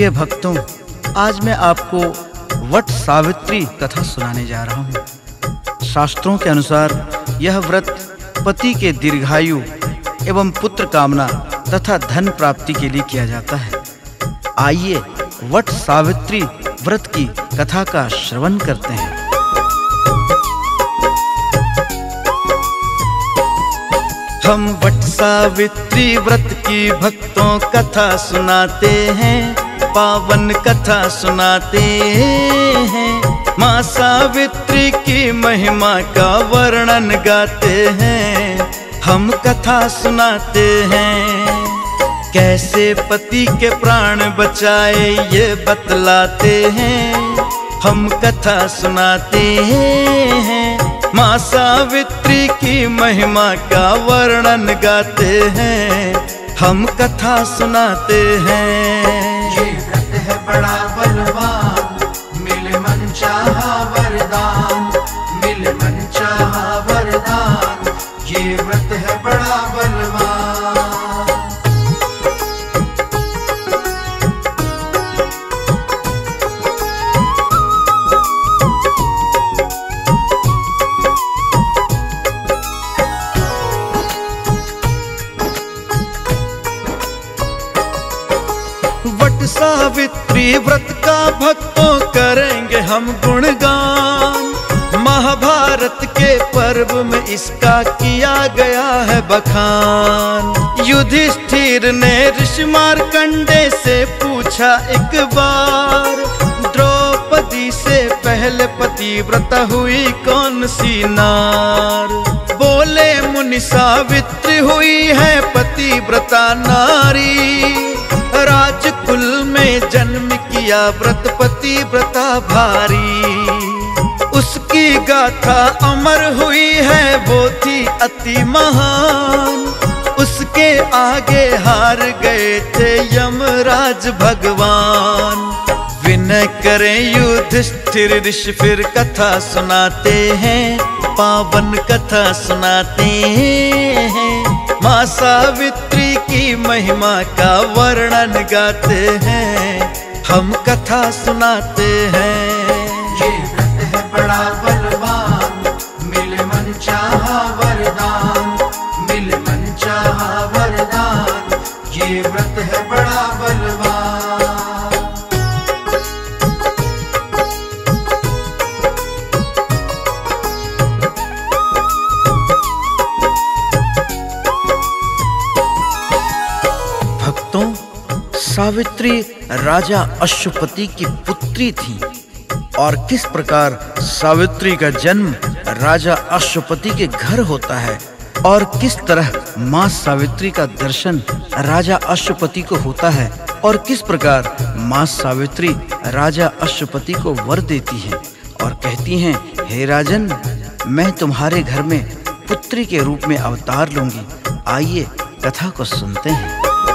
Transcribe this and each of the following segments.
प्रिय भक्तों, आज मैं आपको वट सावित्री कथा सुनाने जा रहा हूँ। शास्त्रों के अनुसार यह व्रत पति के दीर्घायु एवं पुत्र कामना तथा धन प्राप्ति के लिए किया जाता है। आइए वट सावित्री व्रत की कथा का श्रवण करते हैं। हम वट सावित्री व्रत की भक्तों कथा सुनाते हैं, पावन कथा सुनाते हैं। माँ सावित्री की महिमा का वर्णन गाते हैं, हम कथा सुनाते हैं। कैसे पति के प्राण बचाए ये बतलाते हैं, हम कथा सुनाते हैं। माँ सावित्री की महिमा का वर्णन गाते हैं, हम कथा सुनाते हैं। ये व्रत है बड़ा बलवान, मिले मन चाहा वरदान, मिले मन चाहा वरदान। ये व्रत है बड़ा बलवान। वट सावित्री व्रत का भक्तों करेंगे हम गुणगान। महाभारत के पर्व में इसका किया गया है बखान। युधिष्ठिर ने ऋषि मार्कंडे से पूछा एक बार, द्रौपदी से पहले पतिव्रता हुई कौन सी नार? बोले मुनि सावित्री हुई है पतिव्रता नारी। राजकुल में जन्म किया व्रत पतिव्रता भारी। उसकी गाथा अमर हुई है, वो थी अति महान। उसके आगे हार गए थे यमराज भगवान। विनय करें युधिष्ठिर ऋषि फिर कथा सुनाते हैं, पावन कथा सुनाते हैं। माँ सावित्री की महिमा का वर्णन गाते हैं, हम कथा सुनाते हैं। ये व्रत है बड़ा बलवान, मिले मन चाहा वरदान, मिले मन चाहा वरदान। ये व्रत है बड़ा बलवान। भक्तों, सावित्री राजा अश्वपति की पुत्री थी और किस प्रकार सावित्री का जन्म राजा अश्वपति के घर होता है और किस तरह माँ सावित्री का दर्शन राजा अश्वपति को होता है और किस प्रकार माँ सावित्री राजा अश्वपति को वर देती है और कहती हैं, हे राजन, मैं तुम्हारे घर में पुत्री के रूप में अवतार लूंगी। आइए कथा को सुनते हैं।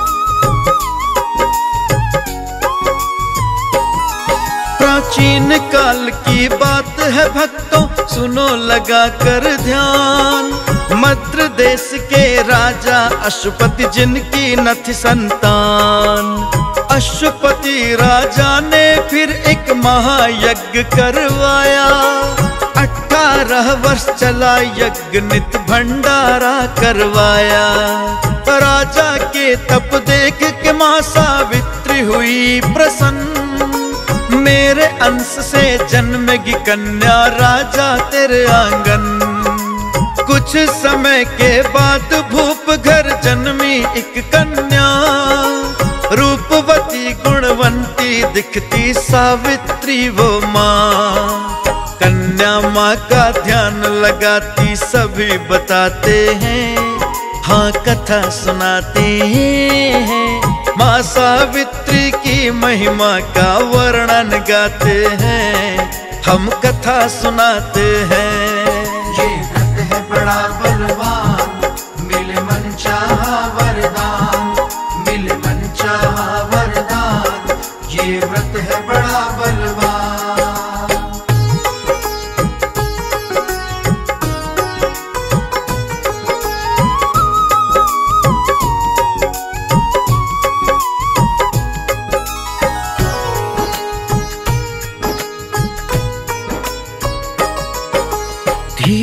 प्राचीन काल की बात है भक्तों, सुनो लगा कर ध्यान। मद्र देश के राजा अश्वपति जिनकी न थी संतान। अश्वपति राजा ने फिर एक महायज्ञ करवाया। 18 वर्ष चला यज्ञ, नित भंडारा करवाया। राजा के तप देख के माँ सावित्री हुई प्रसन्न। मेरे अंश से जन्मेगी कन्या राजा तेरे आंगन। कुछ समय के बाद भूप घर जन्मी एक कन्या। रूपवती गुणवंती दिखती सावित्री वो माँ। कन्या माँ का ध्यान लगाती सभी बताते हैं, हाँ कथा सुनाते हैं। माँ सावित्री की महिमा का वर्णन गाते हैं, हम कथा सुनाते हैं। ये व्रत है बड़ा बलवान, मिले मन चाहा वरदान, मिले मन चाहा वरदान। ये व्रत है बड़ा बलवान।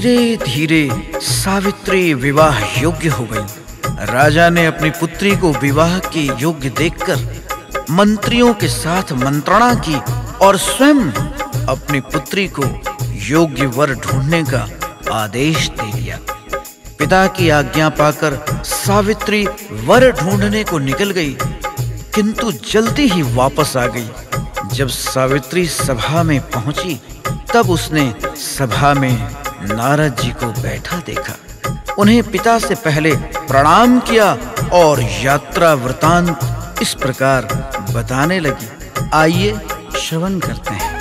धीरे धीरे सावित्री विवाह योग्य हो गई। राजा ने अपनी पुत्री को विवाह के योग्य देखकर मंत्रियों के साथ मंत्रणा की और स्वयं अपनी पुत्री को योग्य वर ढूंढने का आदेश दे दिया। पिता की आज्ञा पाकर सावित्री वर ढूंढने को निकल गई, किंतु जल्दी ही वापस आ गई। जब सावित्री सभा में पहुंची तब उसने सभा में नारद जी को बैठा देखा। उन्हें पिता से पहले प्रणाम किया और यात्रा वृतांत इस प्रकार बताने लगी। आइए श्रवण करते हैं।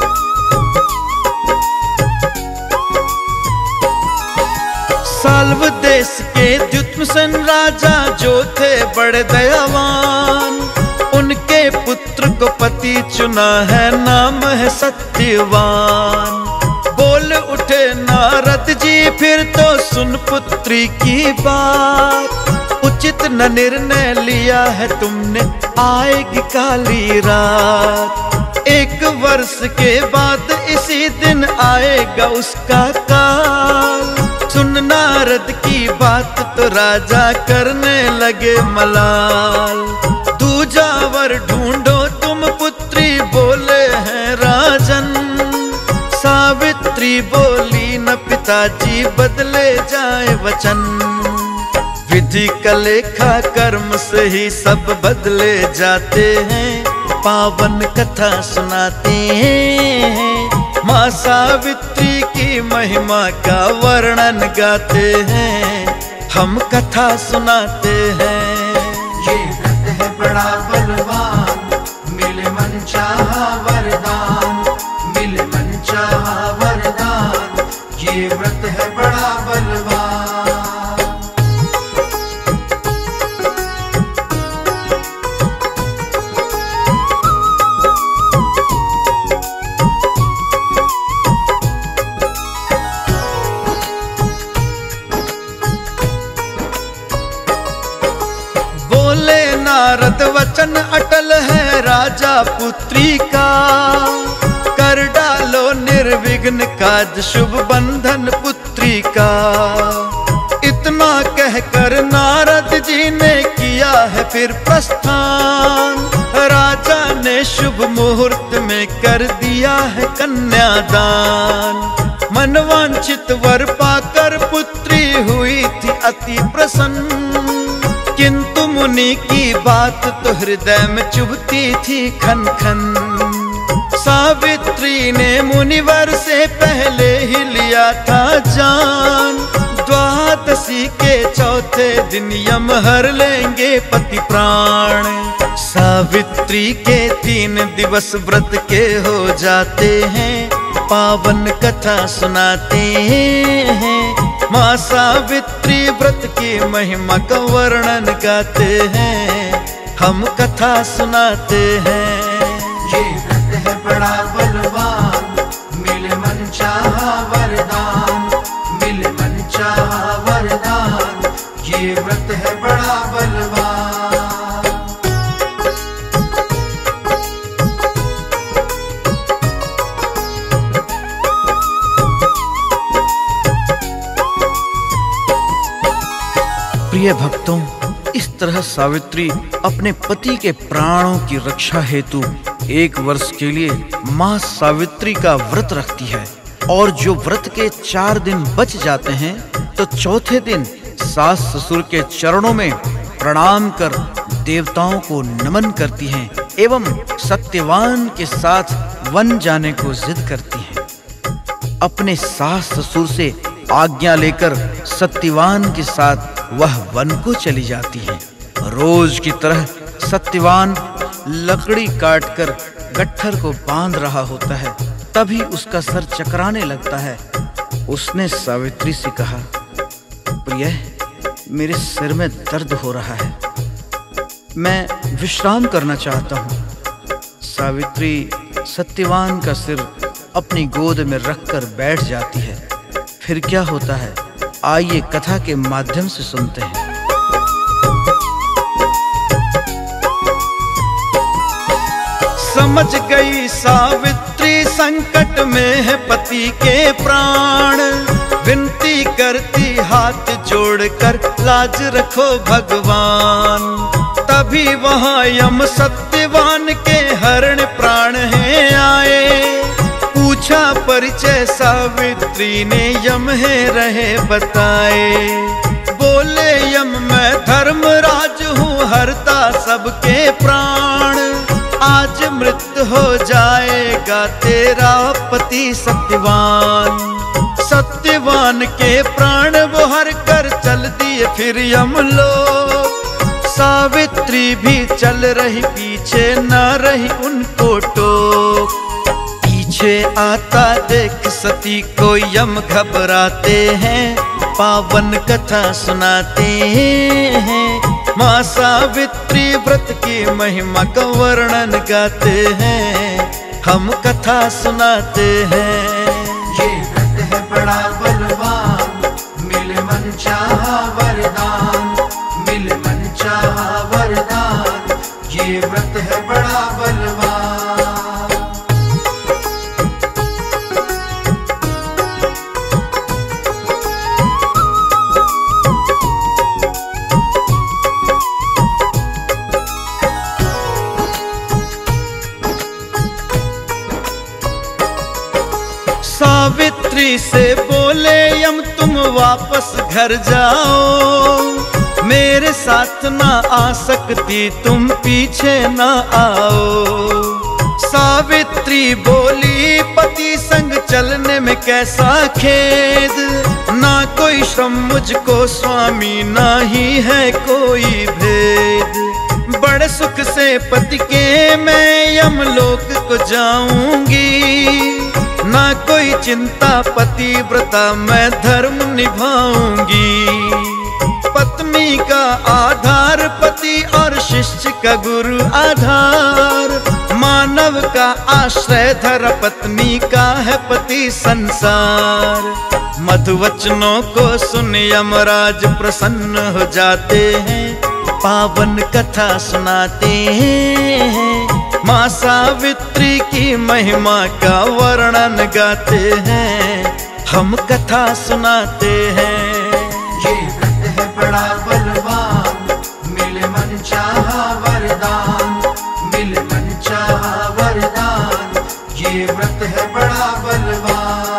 साल्व देश के द्युम्न राजा जो थे बड़े दयावान, उनके पुत्र को पति चुना है, नाम है सत्यवान। बोल उठे नारद जी फिर तो सुन पुत्री की बात, उचित न निर्णय लिया है तुमने, आएगी काली रात। 1 वर्ष के बाद इसी दिन आएगा उसका काल। सुन नारद की बात तो राजा करने लगे मलाल। दूजा वर ढूंढो तुम पुत्री बोले हैं राजन। सावित्री बोली न पिताजी बदले जाए वचन। विधि का लेखा कर्म से ही सब बदले जाते हैं, पावन कथा सुनाते हैं। माँ सावित्री की महिमा का वर्णन गाते हैं, हम कथा सुनाते हैं। ये व्रत है बड़ा बलवान, मिले मन चाहा वरदान, मिले मन चाहा वरदान। ये व्रत है बड़ा बलवान। नारद वचन अटल है राजा पुत्री का, कर डालो निर्विघ्न काज शुभ बंधन पुत्री का। इतना कहकर नारद जी ने किया है फिर प्रस्थान। राजा ने शुभ मुहूर्त में कर दिया है कन्यादान। मनवांछित वर पाकर पुत्री हुई थी अति प्रसन्न, किंतु मुनि की बात तो हृदय में चुभती थी खन खन। सावित्री ने मुनिवर से पहले ही लिया था जान, द्वादशी के चौथे दिन यम हर लेंगे पति प्राण। सावित्री के 3 दिवस व्रत के हो जाते हैं, पावन कथा सुनाते हैं। माँ सावित्री व्रत की महिमा का वर्णन गाते हैं, हम कथा सुनाते हैं। ये व्रत है बड़ा बलवान, मिले मन चाहा वरदान, मिले मन चाहा वरदान। ये व्रत है बड़ा बलवान। प्रिय भक्तों, इस तरह सावित्री अपने पति के प्राणों की रक्षा हेतु 1 वर्ष के लिए माँ सावित्री का व्रत रखती है। और जो व्रत के 4 दिन बच जाते हैं तो चौथे दिन सास ससुर के चरणों में प्रणाम कर देवताओं को नमन करती हैं एवं सत्यवान के साथ वन जाने को जिद करती हैं। अपने सास ससुर से आज्ञा लेकर सत्यवान के साथ वह वन को चली जाती हैं। रोज की तरह सत्यवान लकड़ी काटकर गट्ठर को बांध रहा होता है, तभी उसका सर चकराने लगता है। उसने सावित्री से कहा, प्रिय, मेरे सिर में दर्द हो रहा है, मैं विश्राम करना चाहता हूँ। सावित्री सत्यवान का सिर अपनी गोद में रखकर बैठ जाती है। फिर क्या होता है, आइए कथा के माध्यम से सुनते हैं। समझ गई सावित्री संकट में है पति के प्राण, विनती करती हाथ जोड़कर लाज रखो भगवान। तभी वहां यम सत्यवान के हरण प्राण है आए। पूछा परिचय सावित्री ने, यम है रहे बताए। बोले यम मैं धर्मराज हूँ, हरता सबके प्राण। आज मृत्यु हो जाएगा तेरा पति सत्यवान। सत्यवान के प्राण वो हर कर चल दिए फिर यमलोक। सावित्री भी चल रही पीछे, न रही उनको टोक। पीछे आता देख सती को यम घबराते हैं, पावन कथा सुनाते हैं। माँ सावित्री व्रत की महिमा का वर्णन गाते हैं, हम कथा सुनाते हैं। ये व्रत है बड़ा बलवान, मिले मन चाहा वरदान। मिले मन चाहा वरदान, ये व्रत है बड़ा बलवान। सावित्री से बोले यम तुम वापस घर जाओ। मेरे साथ ना आ सकती तुम पीछे ना आओ। सावित्री बोली पति संग चलने में कैसा खेद। ना कोई श्रम मुझको स्वामी, ना ही है कोई भेद। बड़े सुख से पति के मैं यमलोक को जाऊंगी। ना कोई चिंता पतिव्रता मैं धर्म निभाऊंगी। पत्नी का आधार पति और शिष्य का गुरु आधार। मानव का आश्रय धर पत्नी का है पति संसार। मधुवचनों को सुन यमराज प्रसन्न हो जाते हैं, पावन कथा सुनाते हैं। माँ सावित्री की महिमा का वर्णन गाते हैं, हम कथा सुनाते हैं। ये व्रत है बड़ा बलवान, मिले मन चाहा वरदान। मिले मन चाहा वरदान, ये व्रत है बड़ा बलवान।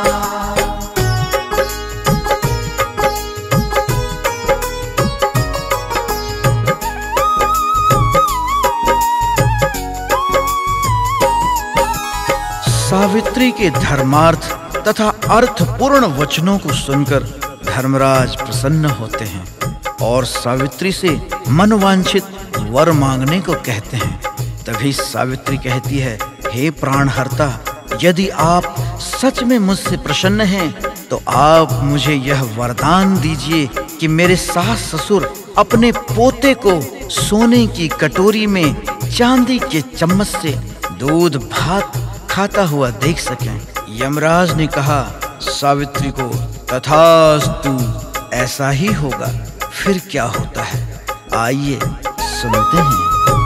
सावित्री के धर्मार्थ तथा अर्थपूर्ण वचनों को सुनकर धर्मराज प्रसन्न होते हैं और सावित्री से मनवांछित वर मांगने को कहते हैं। तभी सावित्री कहती है, हे प्राणहर्ता, यदि आप सच में मुझसे प्रसन्न हैं तो आप मुझे यह वरदान दीजिए कि मेरे सास ससुर अपने पोते को सोने की कटोरी में चांदी के चम्मच से दूध भात खाता हुआ देख सकें। यमराज ने कहा सावित्री को, तथास्तु, ऐसा ही होगा। फिर क्या होता है, आइए सुनते हैं।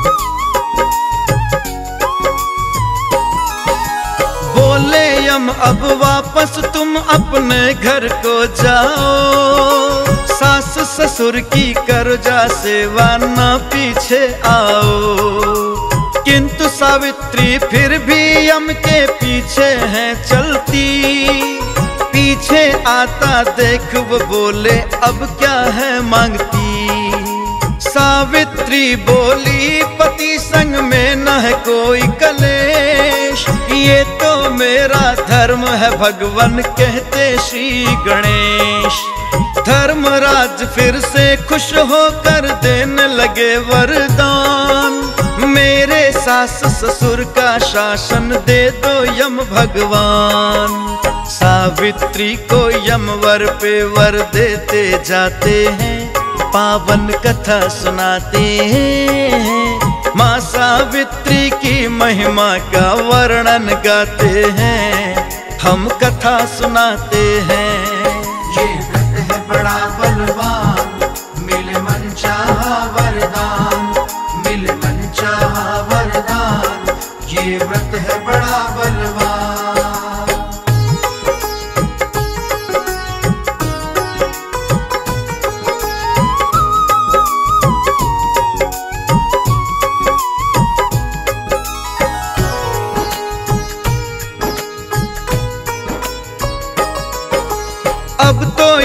बोले यम अब वापस तुम अपने घर को जाओ। सास ससुर की करो जा सेवा, ना पीछे आओ। किंतु सावित्री फिर भी यम के पीछे है चलती। पीछे आता देख वो बोले, अब क्या है मांगती। सावित्री बोली पति संग में न है कोई कलेश। ये तो मेरा धर्म है भगवान, कहते श्री गणेश। धर्मराज फिर से खुश होकर देने लगे वरदान। मेरे सास ससुर का शासन दे दो यम भगवान। सावित्री को यम वर पे वर देते जाते हैं, पावन कथा सुनाते हैं। माँ सावित्री की महिमा का वर्णन गाते हैं, हम कथा सुनाते हैं। ये व्रत है बड़ा बलवान, मिले मन चाहा वरदान। मिले मन चाहा वरदान, ये व्रत है बड़ा बलवान।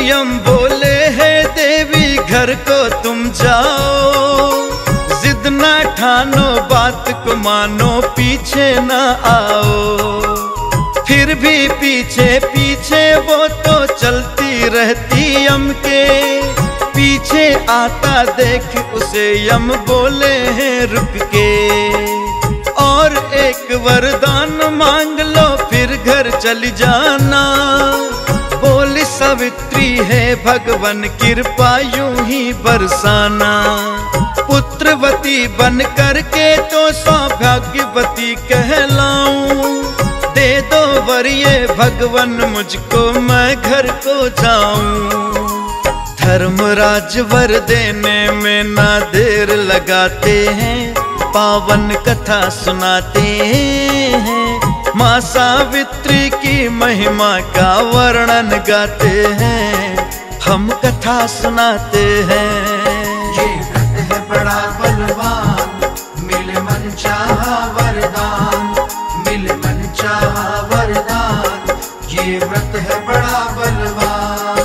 यम बोले है देवी घर को तुम जाओ, जिद ना ठानो बात को मानो पीछे ना आओ। फिर भी पीछे पीछे वो तो चलती रहती यम के, पीछे आता देख उसे यम बोले हैं रुक के। और एक वरदान मांग लो फिर घर चली जाना, बोली सावित्री है भगवान कृपा यूं ही बरसाना। पुत्रवती बन करके तो सौभाग्यवती कहलाऊं, दे दो वर ये भगवान मुझको मैं घर को जाऊं। धर्मराज वर देने में ना देर लगाते हैं, पावन कथा सुनाते हैं। माँ सावित्री की महिमा का वर्णन गाते हैं, हम कथा सुनाते हैं। ये व्रत है बड़ा बलवान, मिले मन चाहा वरदान, मिले मन चाहा वरदान। ये व्रत है बड़ा बलवान।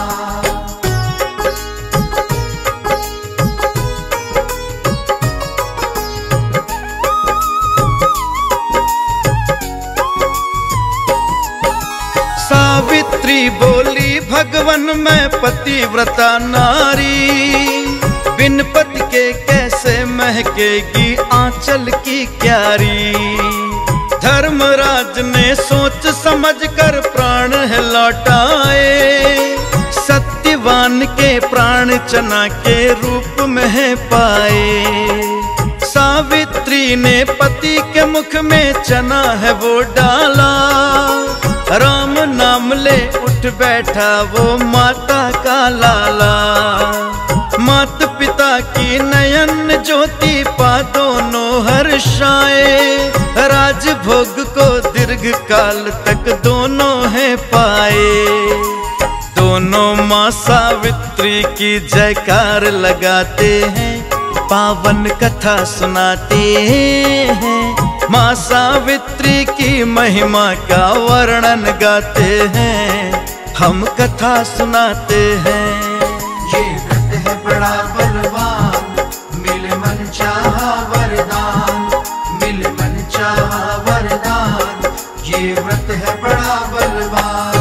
सावित्री बोली भगवन मैं पतिव्रता नारी, बिन पति के कैसे महकेगी आंचल की क्यारी। धर्मराज ने सोच समझ कर प्राण है लौटाए, सत्यवान के प्राण चना के रूप में है पाए। सावित्री ने पति के मुख में चना है वो डाला, राम नाम ले उठ बैठा वो माता का लाला। मात पिता की नयन ज्योति पा दोनों हर्षाए, राजभोग को दीर्घ काल तक दोनों है पाए। दोनों माँ सावित्री की जयकार लगाते हैं, पावन कथा सुनाते हैं। माँ सावित्री की महिमा का वर्णन गाते हैं, हम कथा सुनाते हैं। ये व्रत है बड़ा बलवान, मिले मन चाहा वरदान, मिले मन चाहा वरदान। ये व्रत है बड़ा बलवान।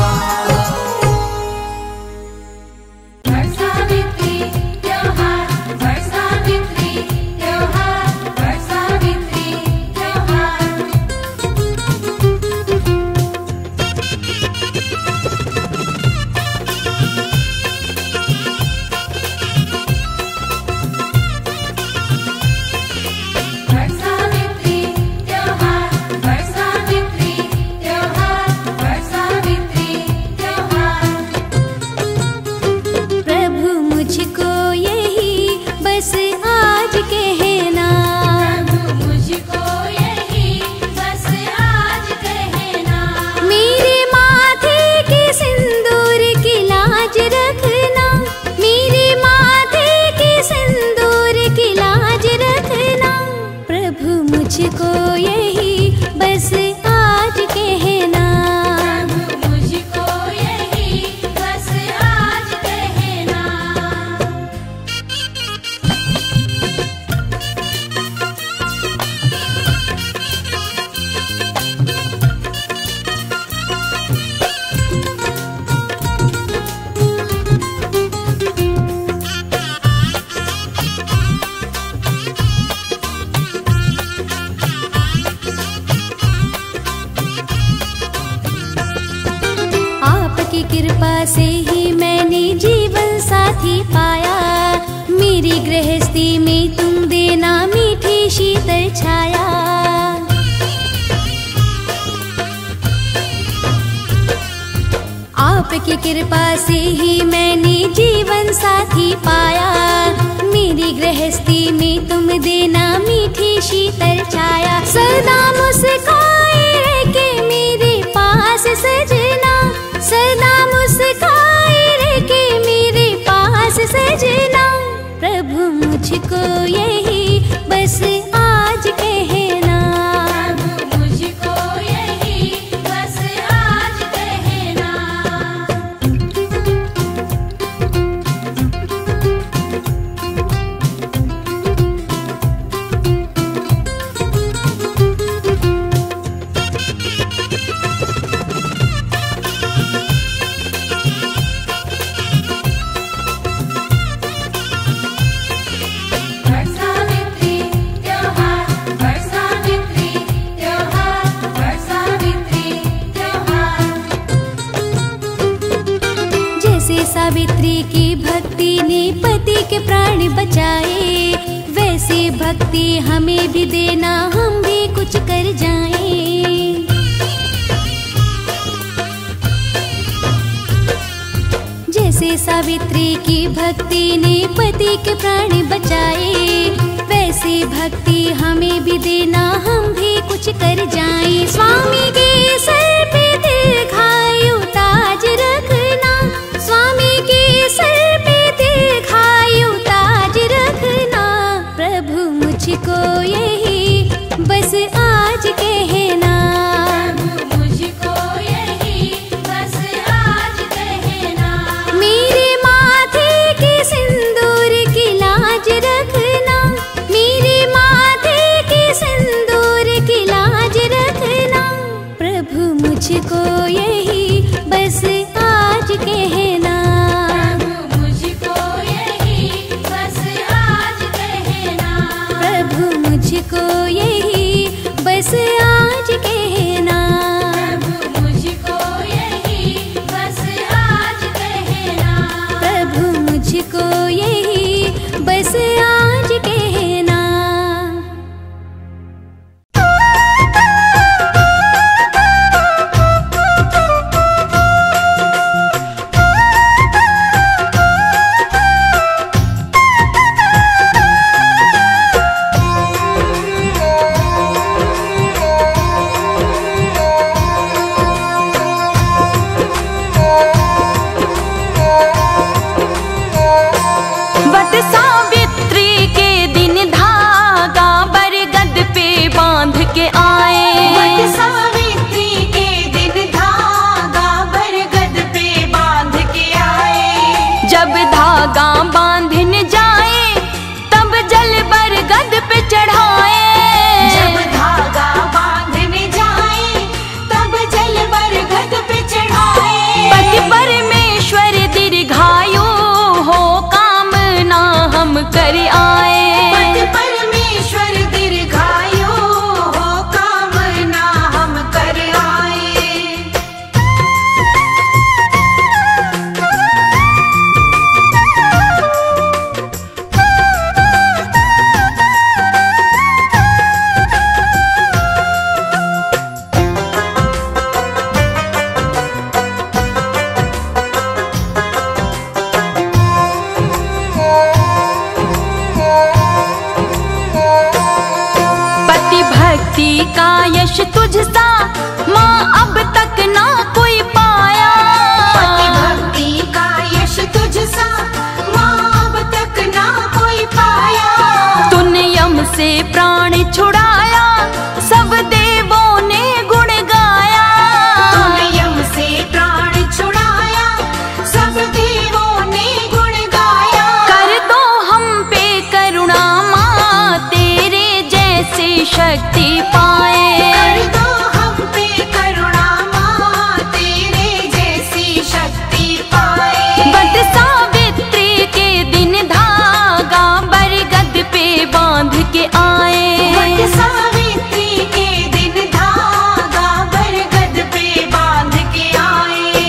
कृपा से ही मैंने जीवन साथी पाया, मेरी गृहस्थी में तुम देना मीठी शीतल छाया। आपकी कृपा से ही मैंने जीवन साथी पाया, मेरी गृहस्थी में तुम देना मीठी शीतल छाया। सदा मुस्काए के मेरे पास सजना, सदा मुस्काए के मेरे पास सजना। प्रभु मुझको यही बस आज कहना, प्रभु मुझको यही बस आज कहना। सावित्री की भक्ति ने पति के प्राण बचाए, वैसे भक्ति हमें भी देना, हम भी कुछ कर जाएं। जैसे सावित्री की भक्ति ने पति के प्राण बचाए, वैसे भक्ति हमें भी देना, हम भी कुछ कर जाएं। स्वामी के सर पे दीर्घायु ताज रखना, स्वामी के सर पे दीर्घायु ताज रखना। प्रभु मुझको यही बस आज कहना, प्रभु मुझको यही बस आज कहना। मेरे माथे के सिंदूर की लाज रखना, मेरे माथे के सिंदूर की लाज रखना। प्रभु मुझको यही बस आज कहना, प्रभु मुझको यही बस आज कहना। प्रभु मुझको यही बस आज कहना, प्रभु मुझको यही बस आज कहना। प्रभु मुझको यही बस आज कहना। वट सावित्री के दिन धागा बरगद पे बांध के आए, वट सावित्री के दिन धागा बरगद पे बांध के आए। जब धागा बांधन जाए तब जल बरगद पे चढ़ाए। जब धागा बांधने जाए तब जल बरगद पे चढ़ाए। पति परमेश्वर दीर्घायु हो कामना हम कर आए। पति परमेश्वर दीर्घायु हो कामना हम कर आए। पति भक्ति का यश तुझसा माँ अब तक ना कोई पाया। पति भक्ति का यश तुझसा माँ अब तक ना कोई पाया। तूने यम से प्राण छुड़ाया, सब देवों ने गुण गाया। तूने यम से प्राण छुड़ाया, सब देवों ने गुण गाया। कर दो हम पे करुणा माँ, तेरे जैसे शक्ति पाए। कर दो हम पे करुणा माँ, तेरे जैसी शक्ति पाए। वट सावित्री के दिन धागा बरगद पे बांध के आए। वट सावित्री के दिन धागा बरगद पे बांध के आए।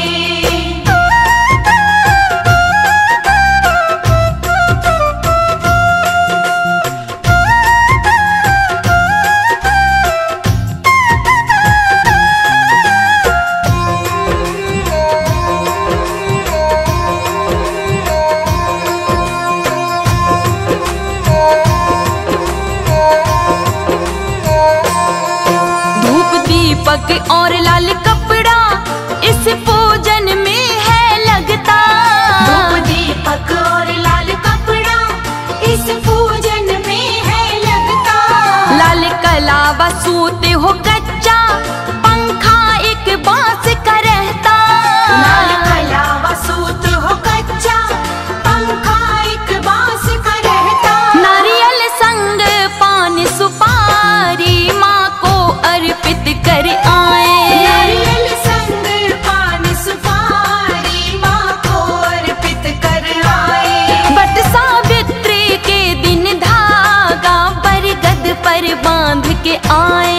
धूप दीपक और लाल कपड़ा इस पूजन में है लगता। धूप दीपक और लाल कपड़ा इस पूजन में है लगता। लाल कलावा सूते हो कच्चा, पंखा एक बांस का रहता। लाल कलावा सूत हो कच्चा, पंखा एक बांस का रहता। नारियल संग पान सुपारी माँ को अर्पित कर आए। नारियल संग पान सुपारी माँ को अर्पित कर आए। वट सावित्री के दिन धागा बरगद पर बांध के आए।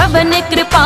सब ने कृपा